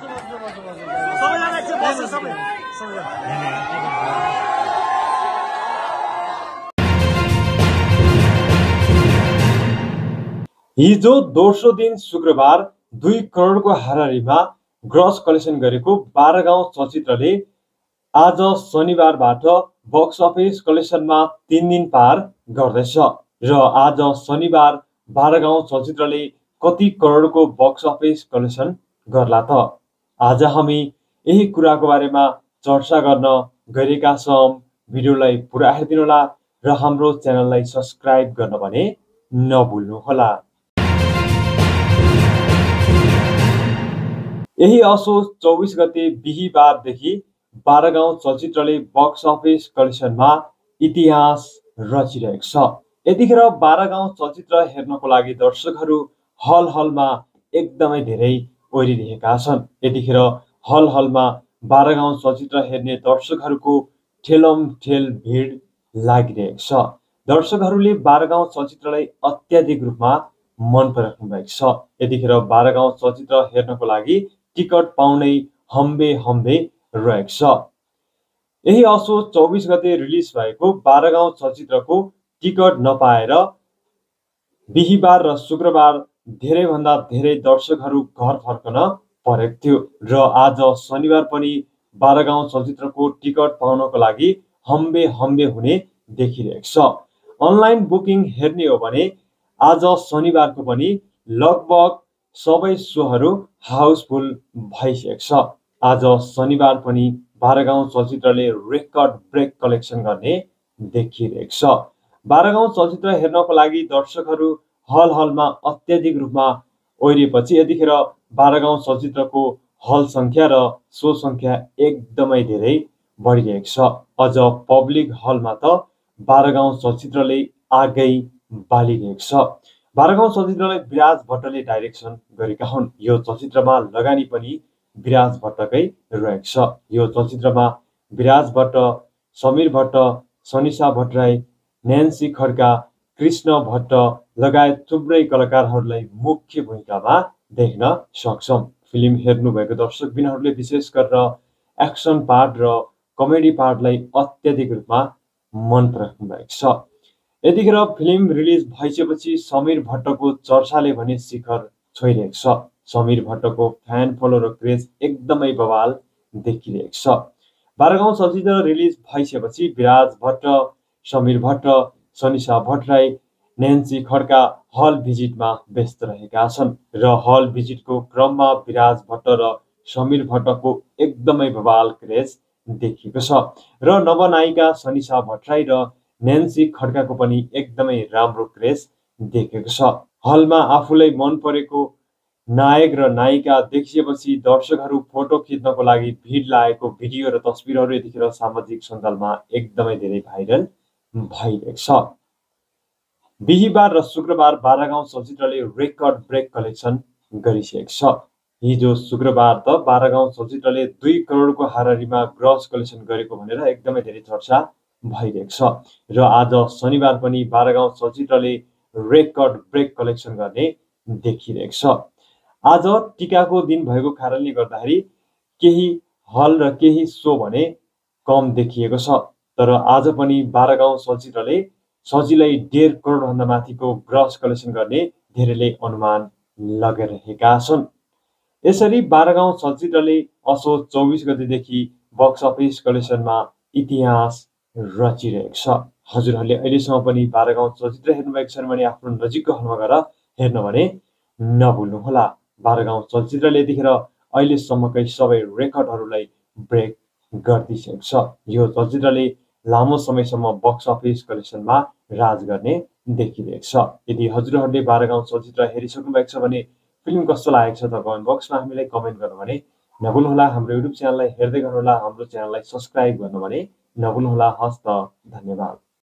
हिजो दोस्रो दिन शुक्रबार 2 करोडको हाराहारीमा ग्रस कलेक्सन गरेको 12 गाउँ चलचित्रले आज शनिबारबाट बक्स अफिस कलेक्सनमा 3 दिन पार गर्दैछ र आज शनिबार 12 गाउँ चलचित्रले कति करोडको बक्स अफिस कलेक्सन गर्ला त? आज हामी यही कुराको बारेमा चर्चा गर्न गएका छौं। भिडियोलाई पुरा हेर्दिनुहोला र हाम्रो च्यानललाई सब्स्क्राइब गर्न भने नभुल्नुहोला। यही असोज 24 गते बिहीबारदेखि 12 गाउँ चलचित्रले बक्स अफिस कलेक्सनमा इतिहास रचिरहेको छ। यतिखेर 12 गाउँ चलचित्र हेर्नको लागि दर्शकहरू हलमा एकदमै धेरै ओरिरहेका छन्। यतिखेर हलमा 12 गाउँ चलचित्र हेर्ने दर्शकहरूको ठेलमठेल भिड लागिरहेको छ। दर्शकहरूले 12 गाउँ चलचित्रलाई अत्याधिक रूपमा मन पराउनु भएको छ। यतिखेर 12 गाउँ चलचित्र हेर्नको लागि टिकट पाउनै हम्बे रहेको छ। यही असोज 24 गते रिलिज भएको 12 गाउँ चलचित्रको टिकट नपाएर बिहीबार र शुक्रबार धेरैभन्दा धेरै दर्शकहरू घर फर्कन परेको थियो र आज शनिबार पनि 12 गाउँ चलचित्रको टिकट पाउनको लागि हम्बे हुने देखिरहेको छ। अनलाइन बुकिङ हेर्ने हो भने आज शनिबारको पनि लगभग सबै सोहरू हाउसफुल भइसकेको छ। आज शनिबार पनि 12 गाउँ चलचित्रले रेकर्ड ब्रेक कलेक्सन गर्ने देखिरहेको छ। 12 गाउँ चलचित्र हेर्नको लागि दर्शकहरू हलमा अत्याधिक रूपमा ओरिएपछि यतिखेर 12 गाउँ चलचित्रको हल संख्या र सो संख्या एकदमै धेरै बढिरहेको छ। अझ पब्लिक हलमा त 12 गाउँ चलचित्रले आगै बालिरहेको छ। 12 गाउँ चलचित्रलाई विराज भट्टले डाइरेक्सन गरेका हुन्। यो चलचित्रमा लगानी पनि विराज भट्टकै रहेको छ। यो चलचित्रमा विराज भट्ट, समीर भट्ट, सनिसा भट्टराई, न्यान्सी खड्का, कृष्ण भट्ट लगायत थुप्रै कलाकारहरूलाई मुख्य भूमिकामा देख्न सक्छौं। फिल्म हेर्नु भएको दर्शकबिनहरूले विशेष गरेर एक्सन पार्ट र कमेडी पार्टलाई अत्याधिक रूपमा मन पराउनु भएको छ। यतिखेर फिल्म रिलिज भइसकेपछि समीर भट्टको चर्चाले भने शिखर छोइरहेको छ। समीर भट्टको फ्यान फलो र क्रेज एकदमै बवाल देखिरहेको छ। 12 गाउँ चलचित्र रिलिज भइसकेपछि विराज भट्ट, समीर भट्ट, सनिसा भट्टराई, न्यान्सी खड्का हल भिजिटमा व्यस्त रहेका छन् र हल भिजिटको क्रममा विराज भट्ट र समीर भट्टको एकदमै बवाल क्रेज देखिएको छ र नवनायिका सनिसा भट्टराई र न्यान्सी खड्काको पनि एकदमै राम्रो क्रेज देखेको छ। हलमा आफूलाई मन परेको नायक र नायिका देखिएपछि दर्शकहरू फोटो खिच्नको लागि भिड लागेको भिडियो र तस्बिरहरू यतिखेर सामाजिक सञ्जालमा एकदमै धेरै भाइरल भइरहेको छ। बिहीबार र शुक्रबार 12 गाउँ चलचित्रले रेकर्ड ब्रेक कलेक्सन गरिसकेको छ। हिजो शुक्रबार त 12 गाउँ चलचित्रले 2 करोडको हाराहारीमा ग्रस कलेक्सन गरेको भनेर एकदमै धेरै चर्चा भइरहेको छ र आज शनिबार पनि 12 गाउँ चलचित्रले रेकर्ड ब्रेक कलेक्सन गर्ने देखिरहेको छ। आज टिकाको दिन भएको कारणले गर्दाखेरि केही हल र केही सो भने कम देखिएको छ, तर आज पनि 12 गाउँ चलचित्रले सजिलै 1.5 करोड भन्दा माथिको ग्रस कलेक्सन गर्ने धेरैले अनुमान लगाइरहेका छन्। यसरी 12 गाउँ चलचित्रले असोज 24 गतेदेखि बक्स अफिस कलेक्सनमा इतिहास रचिरहेको छ। हजुरहरूले अहिलेसम्म पनि 12 गाउँ चलचित्र हेर्नुभएको छ भने आफ्नो नजिकको हलमा गएर हेर्न भने नभुल्नुहोला। 12 गाउँ चलचित्रले यतिखेर अहिलेसम्मकै सबै रेकर्डहरूलाई ब्रेक गरिदिइसकेको छ। यो चलचित्रले लामो समयसम्म बक्स अफिस कलेक्सनमा राज गर्ने देखिरहेको छ। यदि हजुरहरूले 12 गाउँ चलचित्र हेरिसक्नु भएको छ भने फिल्म कस्तो लागेको छ त कमेन्ट बक्समा हामीलाई कमेन्ट गर्न भने नभुल्नुहोला। हाम्रो युट्युब च्यानललाई हेर्दै गर्नुहोला, हाम्रो च्यानललाई सब्स्क्राइब गर्न भने नभुल्नुहोला। हस्त धन्यवाद।